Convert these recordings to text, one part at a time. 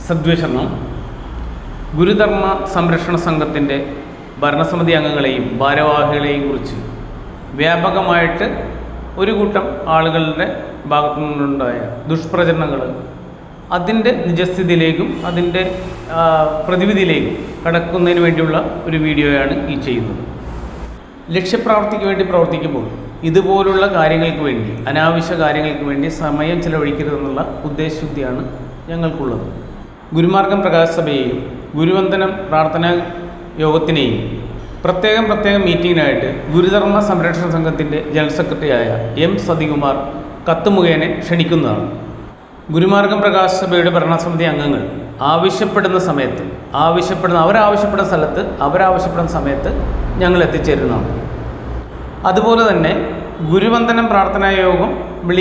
സദ്വേഷണം ഗുരുധർമ്മ സംരക്ഷണ സംഘത്തിൻ്റെ ഭരണസമിതി അംഗങ്ങളെയും ഭാരവാഹികളെയും കുറിച്ച് വ്യാപകമായിട്ട് ഒരു കൂട്ടം ആളുകളുടെ ഭാഗത്തു നിന്നുണ്ടായ ദുഷ്പ്രചരണങ്ങൾ അതിൻ്റെ നിജസ്ഥിതിയിലേക്കും അതിൻ്റെ പ്രതിവിധിയിലേക്കും കടക്കുന്നതിന് വേണ്ടിയുള്ള ഒരു വീഡിയോയാണ് ഈ ചെയ്യുന്നത്. ലക്ഷ്യപ്രാപ്തിക്ക് വേണ്ടി പ്രവർത്തിക്കുമ്പോൾ ഇതുപോലുള്ള കാര്യങ്ങൾക്ക് വേണ്ടി, അനാവശ്യ കാര്യങ്ങൾക്ക് വേണ്ടി സമയം ചെലവഴിക്കരുതെന്നുള്ള ഉദ്ദേശശുദ്ധിയാണ് ഞങ്ങൾക്കുള്ളത്. ഗുരുമാർഗം പ്രകാശ സഭയെയും ഗുരുവന്ദനം പ്രാർത്ഥനാ യോഗത്തിനെയും പ്രത്യേകം മീറ്റിങ്ങിനായിട്ട് ഗുരുധർമ്മ സംരക്ഷണ സംഘത്തിൻ്റെ ജനറൽ സെക്രട്ടറിയായ എം സതികുമാർ കത്ത് മുഖേന ക്ഷണിക്കുന്നതാണ്. ഗുരുമാർഗം പ്രകാശ സഭയുടെ ഭരണസമിതി അംഗങ്ങൾ ആവശ്യപ്പെടുന്ന സമയത്ത് അവരാവശ്യപ്പെടുന്ന സ്ഥലത്ത് അവരാവശ്യപ്പെടുന്ന സമയത്ത് ഞങ്ങൾ എത്തിച്ചേരുന്നതാണ്. അതുപോലെ തന്നെ ഗുരുവന്ദനം പ്രാർത്ഥനാ യോഗം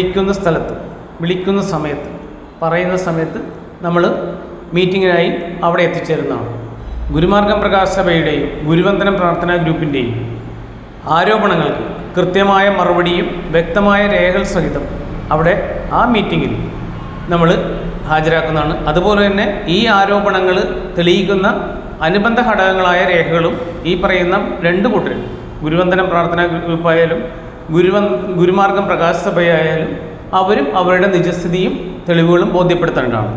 വിളിക്കുന്ന സമയത്ത് പറയുന്ന സമയത്ത് നമ്മൾ മീറ്റിങ്ങിനായി അവിടെ എത്തിച്ചേരുന്നതാണ്. ഗുരുമാർഗം പ്രകാശ സഭയുടെയും ഗുരുവന്ദനം പ്രാർത്ഥനാ ഗ്രൂപ്പിൻ്റെയും ആരോപണങ്ങൾക്ക് കൃത്യമായ മറുപടിയും വ്യക്തമായ രേഖകൾ സഹിതം അവിടെ ആ മീറ്റിങ്ങിൽ നമ്മൾ ഹാജരാക്കുന്നതാണ്. അതുപോലെ തന്നെ ഈ ആരോപണങ്ങൾ തെളിയിക്കുന്ന അനുബന്ധ ഘടകങ്ങളായ രേഖകളും ഈ പറയുന്ന രണ്ട് കൂട്ടരും, ഗുരുവന്ദനം പ്രാർത്ഥനാ ഗ്രൂപ്പായാലും ഗുരുമാർഗം പ്രകാശ സഭയായാലും അവരും അവരുടെ നിജസ്ഥിതിയും തെളിവുകളും ബോധ്യപ്പെടുത്തേണ്ടതാണ്.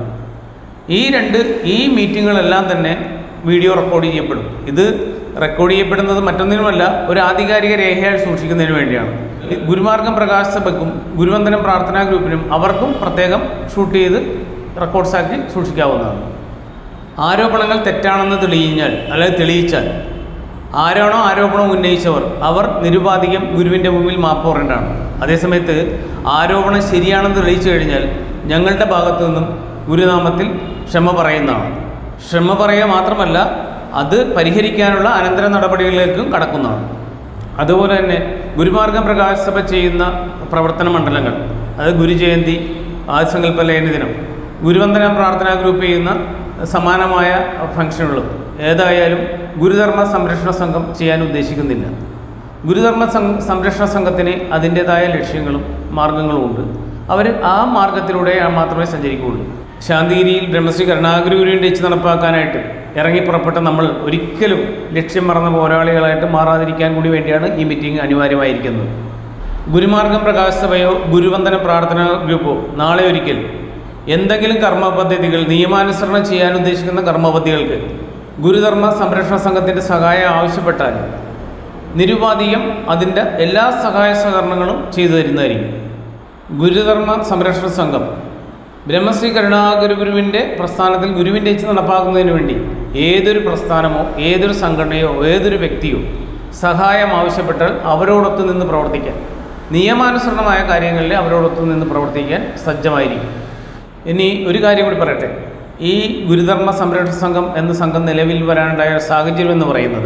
ഈ മീറ്റിങ്ങുകളെല്ലാം തന്നെ വീഡിയോ റെക്കോർഡ് ചെയ്യപ്പെടും. ഇത് റെക്കോർഡ് ചെയ്യപ്പെടുന്നത് മറ്റൊന്നിനുമല്ല, ഒരു ആധികാരിക രേഖയായി സൂക്ഷിക്കുന്നതിന് വേണ്ടിയാണ്. ഗുരുമാർഗം പ്രകാശ സഭയ്ക്കും ഗുരുവന്ദനം പ്രാർത്ഥനാ ഗ്രൂപ്പിനും അവർക്കും പ്രത്യേകം ഷൂട്ട് ചെയ്ത് റെക്കോർഡ്സാക്കി സൂക്ഷിക്കാവുന്നതാണ്. ആരോപണങ്ങൾ തെറ്റാണെന്ന് തെളിയിച്ചാൽ ആരാണോ ആരോപണം ഉന്നയിച്ചവർ അവർ നിരുപാധികം ഗുരുവിൻ്റെ മുമ്പിൽ മാപ്പ് പറയേണ്ടതാണ്. അതേസമയത്ത് ആരോപണം ശരിയാണെന്ന് തെളിയിച്ചു കഴിഞ്ഞാൽ ഞങ്ങളുടെ ഭാഗത്തു നിന്നും ഗുരുനാമത്തിൽ ക്ഷമ പറയുന്നതാണ്. ക്ഷമ പറയുക മാത്രമല്ല, അത് പരിഹരിക്കാനുള്ള അനന്തര നടപടികളിലേക്കും കടക്കുന്നതാണ്. അതുപോലെ തന്നെ ഗുരുമാർഗം പ്രകാശ സഭ ചെയ്യുന്ന പ്രവർത്തന മണ്ഡലങ്ങൾ, അത് ഗുരുജയന്തി, ആദിസങ്കല്പ ലയന ദിനം, ഗുരുവന്ദനം പ്രാർത്ഥനാ ഗ്രൂപ്പ് ചെയ്യുന്ന സമാനമായ ഫംഗ്ഷനുകളും ഏതായാലും ഗുരുധർമ്മ സംരക്ഷണ സംഘം ചെയ്യാൻ ഉദ്ദേശിക്കുന്നില്ല. ഗുരുധർമ്മ സംരക്ഷണ സംഘത്തിന് അതിൻ്റേതായ ലക്ഷ്യങ്ങളും മാർഗങ്ങളും ഉണ്ട്. അവർ ആ മാർഗത്തിലൂടെ മാത്രമേ സഞ്ചരിക്കുകയുള്ളൂ. ശാന്തിഗിരിയിൽ ബ്രഹ്മശ്രീ കരുണാകരഗുരുവിൻ്റെ ഇച്ഛ നടപ്പാക്കാനായിട്ട് ഇറങ്ങിപ്പുറപ്പെട്ട നമ്മൾ ഒരിക്കലും ലക്ഷ്യം മറന്ന പോരാളികളായിട്ട് മാറാതിരിക്കാൻ കൂടി വേണ്ടിയാണ് ഈ മീറ്റിംഗ് അനിവാര്യമായിരിക്കുന്നത്. ഗുരുമാർഗം പ്രകാശ സഭയോ ഗുരുവന്ദന പ്രാർത്ഥനാ ഗ്രൂപ്പോ നാളെ ഒരിക്കൽ എന്തെങ്കിലും കർമ്മ പദ്ധതികൾ നിയമാനുസരണം ചെയ്യാൻ ഉദ്ദേശിക്കുന്ന കർമ്മപദ്ധതികൾക്ക് ഗുരുധർമ്മ സംരക്ഷണ സംഘത്തിൻ്റെ സഹായം ആവശ്യപ്പെട്ടാൽ നിരുപാധികം അതിൻ്റെ എല്ലാ സഹായ സഹകരണങ്ങളും ചെയ്തു തരുന്നതായിരിക്കും. ഗുരുധർമ്മ സംരക്ഷണ സംഘം ബ്രഹ്മശ്രീ കരുണാകരഗുരുവിൻ്റെ പ്രസ്ഥാനത്തിൽ ഗുരുവിൻ്റെ ഇച്ഛ നടപ്പാക്കുന്നതിന് വേണ്ടി ഏതൊരു പ്രസ്ഥാനമോ ഏതൊരു സംഘടനയോ ഏതൊരു വ്യക്തിയോ സഹായം ആവശ്യപ്പെട്ടാൽ അവരോടൊത്ത് നിന്ന് പ്രവർത്തിക്കാൻ, നിയമാനുസരണമായ കാര്യങ്ങളിൽ അവരോടൊത്ത് നിന്ന് പ്രവർത്തിക്കാൻ സജ്ജമായിരിക്കും. ഇനി ഒരു കാര്യം കൂടി പറയട്ടെ. ഈ ഗുരുധർമ്മ സംരക്ഷണ സംഘം എന്ന സംഘം നിലവിൽ വരാനുണ്ടായ സാഹചര്യം എന്ന് പറയുന്നത്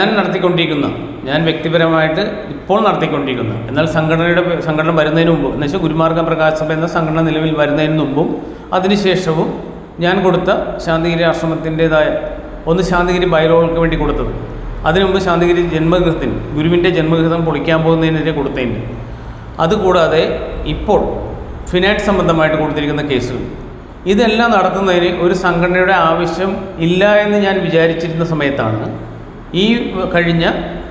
ഞാൻ വ്യക്തിപരമായിട്ട് ഇപ്പോൾ നടത്തിക്കൊണ്ടിരിക്കുന്ന, എന്നാൽ സംഘടന വരുന്നതിന് മുമ്പ്, എന്ന് വെച്ചാൽ ഗുരുമാർഗം പ്രകാശ സഭ എന്ന സംഘടന നിലവിൽ വരുന്നതിന് മുമ്പും അതിനുശേഷവും ഞാൻ കൊടുത്ത ശാന്തിഗിരി ആശ്രമത്തിൻ്റെതായ ശാന്തിഗിരി ബൈലോകൾക്ക് വേണ്ടി കൊടുത്തത്, അതിനു മുമ്പ് ശാന്തിഗിരി ജന്മഗൃഹത്തിന് ഗുരുവിൻ്റെ ജന്മഗൃഹം പൊളിക്കാൻ പോകുന്നതിനെതിരെ കൊടുത്തതിന്, അതുകൂടാതെ ഇപ്പോൾ ഫിനാൻസ് സംബന്ധമായിട്ട് കൊടുത്തിരിക്കുന്ന കേസുകൾ, ഇതെല്ലാം നടത്തുന്നതിന് ഒരു സംഘടനയുടെ ആവശ്യം ഇല്ല എന്ന് ഞാൻ വിചാരിച്ചിരുന്ന സമയത്താണ് ഈ കഴിഞ്ഞ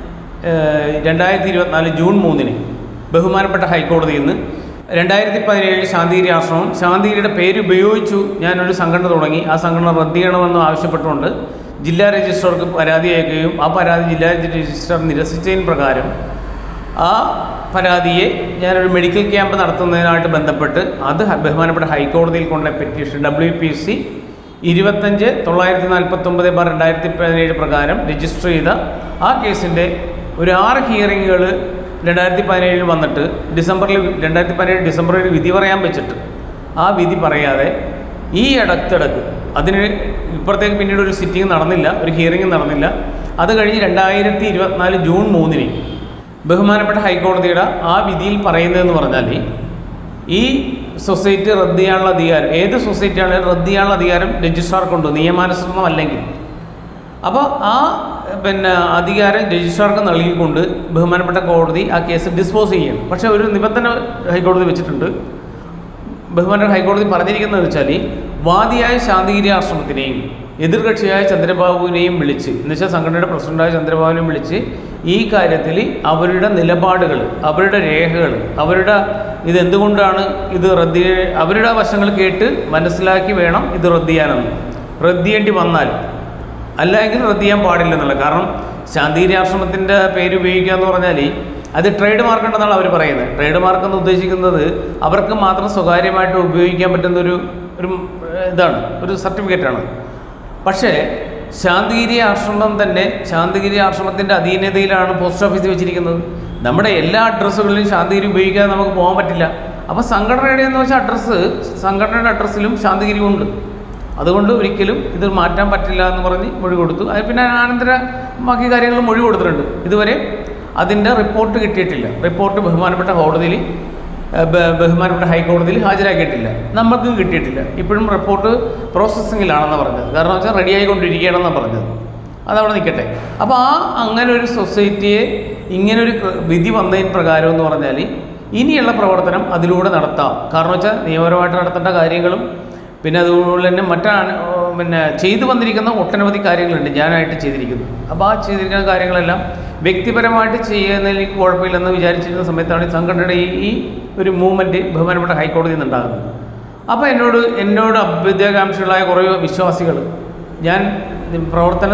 2024 ജൂൺ 3 ബഹുമാനപ്പെട്ട ഹൈക്കോടതിയിൽ നിന്ന് 2017 ശാന്തിഗിരി ആശ്രമം ശാന്തിഗിരിയുടെ പേര് ഉപയോഗിച്ചു ഞാനൊരു സംഘടന തുടങ്ങി, ആ സംഘടന റദ്ദ് ചെയ്യണമെന്ന് ആവശ്യപ്പെട്ടുകൊണ്ട് ജില്ലാ രജിസ്ട്രാർക്ക് പരാതി അയക്കുകയും ആ പരാതി ജില്ലാ രജിസ്ട്രാർ നിരസിച്ചതിന് പ്രകാരം ആ പരാതിയെ ഞാനൊരു മെഡിക്കൽ ക്യാമ്പ് നടത്തുന്നതിനായിട്ട് ബന്ധപ്പെട്ട് അത് ബഹുമാനപ്പെട്ട ഹൈക്കോടതിയിൽ കൊണ്ട പെറ്റീഷൻ WPC 25/949/2017 പ്രകാരം രജിസ്റ്റർ ചെയ്ത ആ കേസിൻ്റെ ഒരു 6 ഹിയറിങ്ങുകൾ 2017 വന്നിട്ട് 2017 ഡിസംബറിൽ വിധി പറയാൻ വെച്ചിട്ട് ആ വിധി പറയാതെ ഈ ഇടയ്ക്കിടക്ക് അതിന് ഇപ്പുറത്തേക്ക് പിന്നീട് ഒരു സിറ്റിംഗ് നടന്നില്ല, ഒരു ഹിയറിംഗ് നടന്നില്ല. അത് കഴിഞ്ഞ് 2024 ജൂൺ 3 ബഹുമാനപ്പെട്ട ഹൈക്കോടതിയുടെ ആ വിധിയിൽ പറയുന്നതെന്ന് പറഞ്ഞാൽ ഈ സൊസൈറ്റി റദ്ദ് ചെയ്യാനുള്ള അധികാരം, ഏത് സൊസൈറ്റിയാണെങ്കിലും റദ്ദ് ചെയ്യാനുള്ള അധികാരം രജിസ്ട്രാർക്കുണ്ട് നിയമാനുസൃതമല്ലെങ്കിൽ. അപ്പോൾ ആ അധികാരം രജിസ്ട്രാർക്ക് നൽകിക്കൊണ്ട് ബഹുമാനപ്പെട്ട കോടതി ആ കേസ് ഡിസ്പോസ് ചെയ്യണം. പക്ഷേ ഒരു നിബന്ധന ഹൈക്കോടതി വെച്ചിട്ടുണ്ട്. ബഹുമാനപ്പെട്ട ഹൈക്കോടതി പറഞ്ഞിരിക്കുന്നത് വെച്ചാൽ വാദിയായ ശാന്തിഗിരി ആശ്രമത്തിനെയും എതിർകക്ഷിയായ ചന്ദ്രബാബുവിനെയും വിളിച്ച്, എന്നുവെച്ചാൽ സംഘടനയുടെ പ്രസിഡന്റായ ചന്ദ്രബാബുവിനെയും വിളിച്ച് ഈ കാര്യത്തിൽ അവരുടെ നിലപാടുകൾ, അവരുടെ രേഖകൾ, അവരുടെ ഇതെന്തുകൊണ്ടാണ് ഇത് അവരുടെ വശങ്ങൾ കേട്ട് മനസ്സിലാക്കി വേണം ഇത് റദ്ദ് ചെയ്യാനെന്ന്. റദ്ദ് ചെയ്യേണ്ടി വന്നാൽ, അല്ലെങ്കിൽ റദ്ദ് ചെയ്യാൻ പാടില്ലെന്നുള്ള. കാരണം ശാന്തിഗിരി ആശ്രമത്തിൻ്റെ പേര് ഉപയോഗിക്കുക എന്ന് പറഞ്ഞാൽ അത് ട്രേഡ് മാർക്ക് ഉണ്ടെന്നാണ് അവർ പറയുന്നത്. ട്രേഡ് മാർക്ക് എന്ന് ഉദ്ദേശിക്കുന്നത് അവർക്ക് മാത്രം സ്വകാര്യമായിട്ട് ഉപയോഗിക്കാൻ പറ്റുന്ന ഒരു ഇതാണ്, ഒരു സർട്ടിഫിക്കറ്റാണ്. പക്ഷേ ശാന്തിഗിരി ആശ്രമം തന്നെ, ശാന്തിഗിരി ആശ്രമത്തിൻ്റെ അധീനതയിലാണ് പോസ്റ്റ് ഓഫീസ് വെച്ചിരിക്കുന്നത്. നമ്മുടെ എല്ലാ അഡ്രസ്സുകളിലും ശാന്തിഗിരി ഉപയോഗിക്കാതെ നമുക്ക് പോകാൻ പറ്റില്ല. അപ്പോൾ സംഘടനയുടെ എന്ന് വെച്ചാൽ അഡ്രസ്സ്, സംഘടനയുടെ അഡ്രസ്സിലും ശാന്തിഗിരി ഉണ്ട്. അതുകൊണ്ട് ഒരിക്കലും ഇത് മാറ്റാൻ പറ്റില്ല എന്ന് പറഞ്ഞ് മൊഴി കൊടുത്തു. അത് പിന്നെ അനന്തര ബാക്കി കാര്യങ്ങൾ മൊഴി കൊടുത്തിട്ടുണ്ട്. ഇതുവരെ അതിൻ്റെ റിപ്പോർട്ട് കിട്ടിയിട്ടില്ല. റിപ്പോർട്ട് ബഹുമാനപ്പെട്ട ഹൈക്കോടതിയിൽ ഹാജരാക്കിയിട്ടില്ല, നമുക്കും കിട്ടിയിട്ടില്ല. ഇപ്പോഴും റിപ്പോർട്ട് പ്രോസസ്സിങ്ങിലാണെന്ന് പറഞ്ഞത്. കാരണം വെച്ചാൽ റെഡിയായിക്കൊണ്ടിരിക്കുകയാണെന്നാണ് പറഞ്ഞത്. അതവിടെ നിൽക്കട്ടെ. അപ്പോൾ അങ്ങനെ ഒരു സൊസൈറ്റിയെ ഇങ്ങനൊരു വിധി വന്നതിന് പ്രകാരം എന്ന് പറഞ്ഞാൽ ഇനിയുള്ള പ്രവർത്തനം അതിലൂടെ നടത്താം. കാരണം വെച്ചാൽ നിയമപരമായിട്ട് നടത്തേണ്ട കാര്യങ്ങളും പിന്നെ അതുപോലെ തന്നെ ചെയ്തു വന്നിരിക്കുന്ന ഒട്ടനവധി കാര്യങ്ങളുണ്ട് ഞാനായിട്ട് ചെയ്തിരിക്കുന്നത്. അപ്പോൾ ആ ചെയ്തിരിക്കുന്ന കാര്യങ്ങളെല്ലാം വ്യക്തിപരമായിട്ട് ചെയ്യുന്നതിൽ കുഴപ്പമില്ലെന്ന് വിചാരിച്ചിരുന്ന സമയത്താണ് ഈ സംഘടനയുടെ ഈ ഒരു മൂവ്മെൻറ്റ് ബഹുമാനപ്പെട്ട ഹൈക്കോടതിയിൽ നിന്നുണ്ടാകുന്നത്. അപ്പോൾ എന്നോട് അഭ്യുദയകാംക്ഷികളായ കുറേ വിശ്വാസികൾ, ഞാൻ പ്രവർത്തനം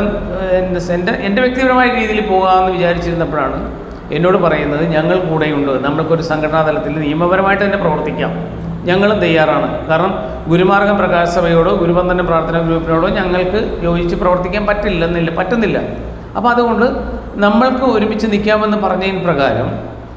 എൻ്റെ വ്യക്തിപരമായ രീതിയിൽ പോകാമെന്ന് വിചാരിച്ചിരുന്നപ്പോഴാണ് എന്നോട് പറയുന്നത്, ഞങ്ങൾ കൂടെയുണ്ട്, നമ്മൾക്കൊരു സംഘടനാ തലത്തിൽ നിയമപരമായിട്ട് തന്നെ പ്രവർത്തിക്കാം, ഞങ്ങളും തയ്യാറാണ്. കാരണം ഗുരുമാർഗം പ്രകാശ സഭയോടോ ഗുരുവന്ദന പ്രാർത്ഥനാ ഗ്രൂപ്പിനോടോ ഞങ്ങൾക്ക് യോജിച്ച് പ്രവർത്തിക്കാൻ പറ്റുന്നില്ല. അപ്പോൾ അതുകൊണ്ട് നമ്മൾക്ക് ഒരുമിച്ച് നിൽക്കാമെന്ന് പറഞ്ഞതിന് പ്രകാരം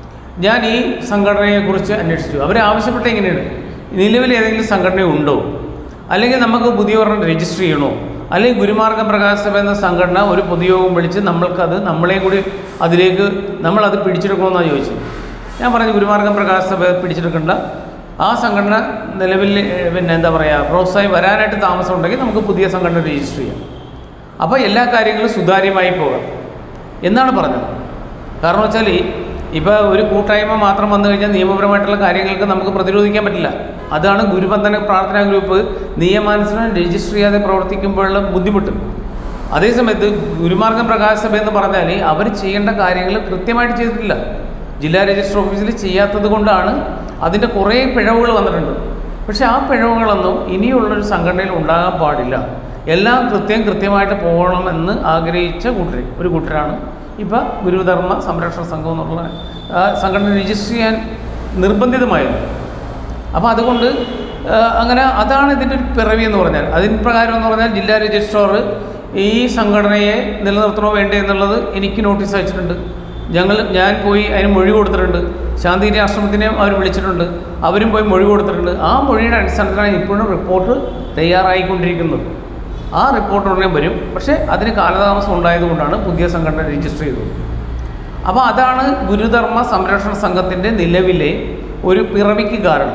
ഞാൻ ഈ സംഘടനയെക്കുറിച്ച് അന്വേഷിച്ചു. അവരാവശ്യപ്പെട്ട എങ്ങനെയാണ്, നിലവിൽ ഏതെങ്കിലും സംഘടന ഉണ്ടോ, അല്ലെങ്കിൽ നമുക്ക് പുതിയ ഒരെണ്ണം രജിസ്റ്റർ ചെയ്യണോ, അല്ലെങ്കിൽ ഗുരുമാർഗം പ്രകാശ സഭ എന്ന സംഘടന ഒരു പൊതുയോഗം വിളിച്ച് നമ്മളെയും കൂടി അതിലേക്ക് നമ്മളത് പിടിച്ചെടുക്കണമെന്നാണ് ചോദിച്ചത്. ഞാൻ പറഞ്ഞു ഗുരുമാർഗം പ്രകാശ സഭ പിടിച്ചെടുക്കേണ്ട, ആ സംഘടന നിലവിൽ പ്രോത്സാഹി വരാനായിട്ട് താമസം ഉണ്ടെങ്കിൽ നമുക്ക് പുതിയ സംഘടന രജിസ്റ്റർ ചെയ്യാം. അപ്പോൾ എല്ലാ കാര്യങ്ങളും സുതാര്യമായി പോകാം എന്നാണ് പറഞ്ഞത്. കാരണം വെച്ചാൽ ഇപ്പോൾ ഒരു കൂട്ടായ്മ മാത്രം വന്നു കഴിഞ്ഞാൽ നിയമപരമായിട്ടുള്ള കാര്യങ്ങൾക്ക് നമുക്ക് പ്രതിരോധിക്കാൻ പറ്റില്ല. അതാണ് ഗുരുവന്ദന പ്രാർത്ഥനാ ഗ്രൂപ്പ് നിയമാനുസരണം രജിസ്റ്റർ ചെയ്യാതെ പ്രവർത്തിക്കുമ്പോഴുള്ള ബുദ്ധിമുട്ട്. അതേസമയത്ത് ഗുരുമാർഗം പ്രകാശ സഭ എന്ന് പറഞ്ഞാൽ അവർ ചെയ്യേണ്ട കാര്യങ്ങൾ കൃത്യമായിട്ട് ചെയ്തിട്ടില്ല. ജില്ലാ രജിസ്റ്റർ ഓഫീസിൽ ചെയ്യാത്തത് കൊണ്ടാണ് അതിൻ്റെ കുറേ പിഴവുകൾ വന്നിട്ടുണ്ട്. പക്ഷേ ആ പിഴവുകളൊന്നും ഇനിയുള്ളൊരു സംഘടനയിൽ ഉണ്ടാകാൻ പാടില്ല. എല്ലാം കൃത്യമായിട്ട് പോകണമെന്ന് ആഗ്രഹിച്ച ഒരു കൂട്ടരാണ് ഇപ്പോൾ ഗുരുധർമ്മ സംരക്ഷണ സംഘം എന്നുള്ള സംഘടന രജിസ്റ്റർ ചെയ്യാൻ നിർബന്ധിതമായത്. അപ്പോൾ അതുകൊണ്ട് അങ്ങനെ അതാണ് ഇതിൻ്റെ ഒരു പിറവി എന്ന് പറഞ്ഞാൽ. അതിന് പ്രകാരം എന്ന് പറഞ്ഞാൽ ജില്ലാ രജിസ്ട്രാർ ഈ സംഘടനയെ നിലനിർത്തണോ വേണ്ടേ എന്നുള്ളത് എനിക്ക് നോട്ടീസ് അയച്ചിട്ടുണ്ട്. ഞാൻ പോയി അതിന് മൊഴി കൊടുത്തിട്ടുണ്ട്. ശാന്തിഗിരി ആശ്രമത്തിനെ അവർ വിളിച്ചിട്ടുണ്ട്, അവരും പോയി മൊഴി കൊടുത്തിട്ടുണ്ട്. ആ മൊഴിയുടെ അടിസ്ഥാനത്തിലാണ് ഇപ്പോഴും റിപ്പോർട്ട് തയ്യാറായിക്കൊണ്ടിരിക്കുന്നത്. ആ റിപ്പോർട്ട് ഉടനെ വരും. പക്ഷേ അതിന് കാലതാമസം ഉണ്ടായതുകൊണ്ടാണ് പുതിയ സംഘടന രജിസ്റ്റർ ചെയ്തത്. അപ്പോൾ അതാണ് ഗുരുധർമ്മ സംരക്ഷണ സംഘത്തിൻ്റെ നിലവിലെ ഒരു പിറവിക്ക് കാരണം.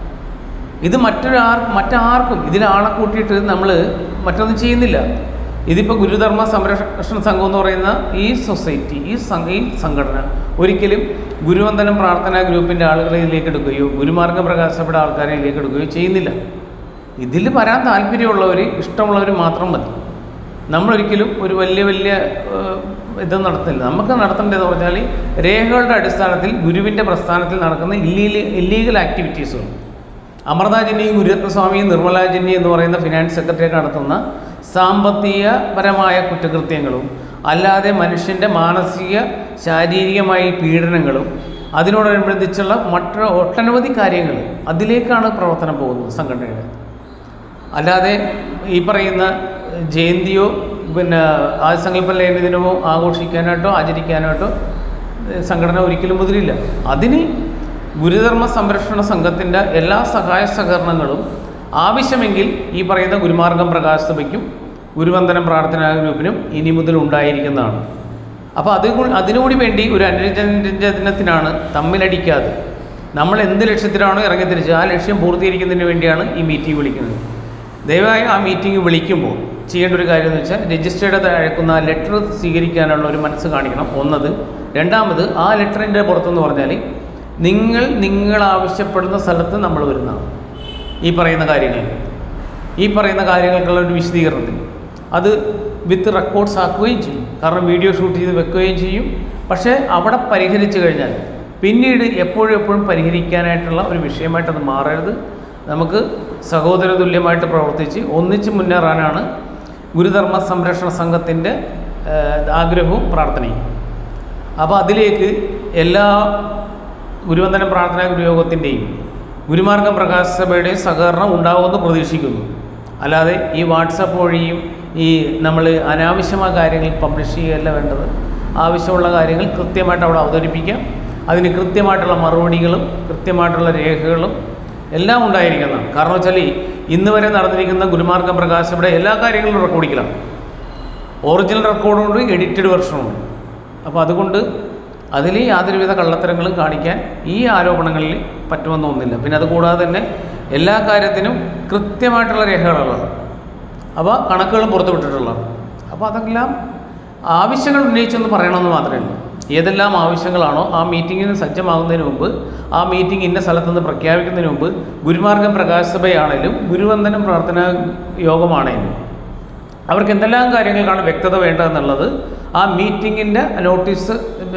ഇത് മറ്റാർക്കും ഇതിലാളെ കൂട്ടിയിട്ട് നമ്മൾ മറ്റൊന്നും ചെയ്യുന്നില്ല. ഇതിപ്പോൾ ഗുരുധർമ്മ സംരക്ഷണ സംഘം എന്ന് പറയുന്ന ഈ സൊസൈറ്റി, ഈ സംഘടന ഒരിക്കലും ഗുരുവന്ദനം പ്രാർത്ഥനാ ഗ്രൂപ്പിൻ്റെ ആളുകളെ ഇതിലേക്ക് എടുക്കുകയോ ഗുരുമാർഗ പ്രകാശപ്പെട്ട ആൾക്കാരെ ഇതിലേക്ക് എടുക്കുകയോ ചെയ്യുന്നില്ല. ഇതിൽ വരാൻ താല്പര്യമുള്ളവർ, ഇഷ്ടമുള്ളവർ മാത്രം മതി. നമ്മളൊരിക്കലും ഒരു വലിയ ഇത് നടത്തില്ല. നമുക്ക് നടത്തേണ്ടതെന്ന് പറഞ്ഞാൽ രേഖകളുടെ അടിസ്ഥാനത്തിൽ ഗുരുവിൻ്റെ പ്രസ്ഥാനത്തിൽ നടക്കുന്ന ഇല്ലീഗൽ ആക്ടിവിറ്റീസുകൾ, അമൃതാജന്യയും ഗുരുരത്നസ്വാമിയും നിർമ്മലാജന്യ എന്ന് പറയുന്ന ഫിനാൻസ് സെക്രട്ടറി നടത്തുന്ന സാമ്പത്തികപരമായ കുറ്റകൃത്യങ്ങളും അല്ലാതെ മനുഷ്യൻ്റെ മാനസിക ശാരീരികമായ പീഡനങ്ങളും അതിനോടനുബന്ധിച്ചുള്ള ഒട്ടനവധി കാര്യങ്ങൾ, അതിലേക്കാണ് പ്രവർത്തനം പോകുന്നത് സംഘടനയുടെ. അല്ലാതെ ഈ പറയുന്ന ജയന്തിയോ ആദിസങ്കല്പ ലയനദിനമോ ആഘോഷിക്കാനായിട്ടോ ആചരിക്കാനായിട്ടോ സംഘടന ഒരിക്കലും മുതിരില്ല. അതിന് ഗുരുധർമ്മ സംരക്ഷണ സംഘത്തിൻ്റെ എല്ലാ സഹായ സഹകരണങ്ങളും ആവശ്യമെങ്കിൽ ഈ പറയുന്ന ഗുരുമാർഗം പ്രകാശ സഭയ്ക്കും ഗുരുവന്ദനം പ്രാർത്ഥനാ ഗ്രൂപ്പിനും ഇനി മുതൽ ഉണ്ടായിരിക്കുന്നതാണ്. അപ്പോൾ അതിനുകൂടി വേണ്ടി ഒരു അനുരഞ്ജനത്തിനാണ്, തമ്മിലടിക്കാതെ നമ്മൾ എന്ത് ലക്ഷ്യത്തിലാണോ ഇറങ്ങിത്തിരിച്ച് ആ ലക്ഷ്യം പൂർത്തീകരിക്കുന്നതിന് വേണ്ടിയാണ് ഈ മീറ്റിംഗ് വിളിക്കുന്നത്. ദയവായി ആ മീറ്റിംഗ് വിളിക്കുമ്പോൾ ചെയ്യേണ്ട ഒരു കാര്യം എന്ന് വെച്ചാൽ രജിസ്റ്റേർഡ് അയക്കുന്ന ലെറ്റർ സ്വീകരിക്കാനുള്ള ഒരു മനസ്സ് കാണിക്കണം, ഒന്നത്. രണ്ടാമത് ആ ലെറ്ററിൻ്റെ പുറത്തെന്ന് പറഞ്ഞാൽ നിങ്ങൾ ആവശ്യപ്പെടുന്ന സ്ഥലത്ത് നമ്മൾ വരുന്നതാണ് ഈ പറയുന്ന കാര്യങ്ങൾ. ഈ പറയുന്ന കാര്യങ്ങൾക്കുള്ള ഒരു വിശദീകരണത്തിന് അത് വിത്ത് റെക്കോർഡ്സ് ആക്കുകയും ചെയ്യും. കാരണം വീഡിയോ ഷൂട്ട് ചെയ്ത് വെക്കുകയും ചെയ്യും. പക്ഷേ അവിടെ പരിഹരിച്ചു കഴിഞ്ഞാൽ പിന്നീട് എപ്പോഴും പരിഹരിക്കാനായിട്ടുള്ള ഒരു വിഷയമായിട്ട് അത് മാറരുത്. നമുക്ക് സഹോദര തുല്യമായിട്ട് പ്രവർത്തിച്ച് ഒന്നിച്ച് മുന്നേറാനാണ് ഗുരുധർമ്മ സംരക്ഷണ സംഘത്തിൻ്റെ ആഗ്രഹവും പ്രാർത്ഥനയും. അപ്പോൾ അതിലേക്ക് എല്ലാ ഗുരുവന്ദനം പ്രാർത്ഥനാ ഗുരുയോഗത്തിൻ്റെയും ഗുരുമാർഗം പ്രകാശ സഭയുടെയും സഹകരണം ഉണ്ടാകുമെന്ന് പ്രതീക്ഷിക്കുന്നു. അല്ലാതെ ഈ വാട്സപ്പ് വഴിയും ഈ നമ്മൾ അനാവശ്യമായ കാര്യങ്ങൾ പബ്ലിഷ് ചെയ്യുകയല്ല വേണ്ടത്. ആവശ്യമുള്ള കാര്യങ്ങൾ കൃത്യമായിട്ട് അവിടെ അവതരിപ്പിക്കാം. അതിന് കൃത്യമായിട്ടുള്ള മറുപടികളും കൃത്യമായിട്ടുള്ള രേഖകളും എല്ലാം ഉണ്ടായിരിക്കുന്നതാണ്. കാരണം വെച്ചാൽ ഇന്ന് വരെ നടന്നിരിക്കുന്ന ഗുരുമാർഗം പ്രകാശയുടെ എല്ലാ കാര്യങ്ങളും റെക്കോർഡിക്കലാണ്. Original റെക്കോർഡുണ്ട്, edited വെർഷനുണ്ട്. അപ്പോൾ അതുകൊണ്ട് അതിൽ യാതൊരുവിധ കള്ളത്തരങ്ങളും കാണിക്കാൻ ഈ ആരോപണങ്ങളിൽ പറ്റുമെന്നൊന്നുമില്ല. പിന്നെ അതുകൂടാതെ തന്നെ എല്ലാ കാര്യത്തിനും കൃത്യമായിട്ടുള്ള രേഖകളുള്ളതാണ്. അപ്പോൾ കണക്കുകളും പുറത്തുവിട്ടിട്ടുള്ളതാണ്. അപ്പോൾ അതെല്ലാം ആവശ്യങ്ങൾ ഉന്നയിച്ചെന്ന് പറയണമെന്ന് മാത്രമേ ഉള്ളൂ. ഏതെല്ലാം ആവശ്യങ്ങളാണോ ആ മീറ്റിങ്ങിന് സജ്ജമാകുന്നതിന് മുമ്പ്, ആ മീറ്റിംഗ് ഇന്ന സ്ഥലത്തുനിന്ന് പ്രഖ്യാപിക്കുന്നതിന് മുമ്പ് ഗുരുമാർഗം പ്രകാശ സഭയാണേലും ഗുരുവന്ദനം പ്രാർത്ഥനാ യോഗമാണേലും അവർക്ക് എന്തെല്ലാം കാര്യങ്ങൾക്കാണ് വ്യക്തത വേണ്ടതെന്നുള്ളത് ആ മീറ്റിങ്ങിൻ്റെ നോട്ടീസ്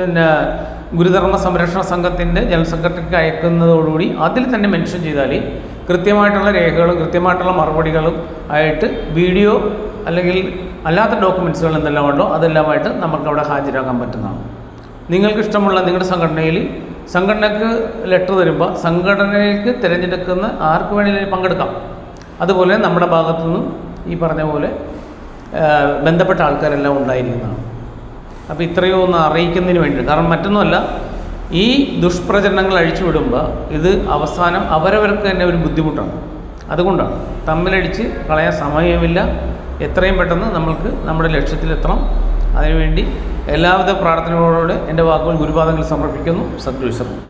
ഗുരുധർമ്മ സംരക്ഷണ സംഘത്തിൻ്റെ ജനറൽ സെക്രട്ടറിക്ക് അയക്കുന്നതോടുകൂടി അതിൽ തന്നെ മെൻഷൻ ചെയ്താൽ കൃത്യമായിട്ടുള്ള രേഖകളും കൃത്യമായിട്ടുള്ള മറുപടികളും ആയിട്ട് വീഡിയോ അല്ലെങ്കിൽ അല്ലാത്ത ഡോക്യുമെൻറ്റ്സുകൾ എന്തെല്ലാം ഉണ്ടോ അതെല്ലാമായിട്ട് നമുക്കവിടെ ഹാജരാക്കാൻ പറ്റുന്നതാണ്. നിങ്ങൾക്കിഷ്ടമുള്ള നിങ്ങളുടെ സംഘടനയിൽ സംഘടനയ്ക്ക് ലെറ്റർ തരുമ്പോൾ സംഘടനയ്ക്ക് തിരഞ്ഞെടുക്കുന്ന ആർക്ക് വേണമെങ്കിലും പങ്കെടുക്കാം. അതുപോലെ നമ്മുടെ ഭാഗത്തുനിന്നും ഈ പറഞ്ഞ പോലെ ബന്ധപ്പെട്ട ആൾക്കാരെല്ലാം ഉണ്ടായിരിക്കുന്നതാണ്. അപ്പോൾ ഇത്രയോ ഒന്ന് അറിയിക്കുന്നതിന് വേണ്ടി, കാരണം മറ്റൊന്നുമല്ല, ഈ ദുഷ്പ്രചരണങ്ങൾ അഴിച്ചുവിടുമ്പോൾ ഇത് അവസാനം അവരവർക്ക് തന്നെ ഒരു ബുദ്ധിമുട്ടാണ്. അതുകൊണ്ടാണ് തമ്മിലടിച്ച് കളയാൻ സമയമില്ല. എത്രയും പെട്ടെന്ന് നമ്മൾക്ക് നമ്മുടെ ലക്ഷ്യത്തിലെത്തണം. അതിനുവേണ്ടി എല്ലാവിധ പ്രാർത്ഥനകളോടെ എൻ്റെ വാക്കുകൾ ഗുരുപാദങ്ങളിൽ സമർപ്പിക്കുന്നു. സദ്ഗുരു.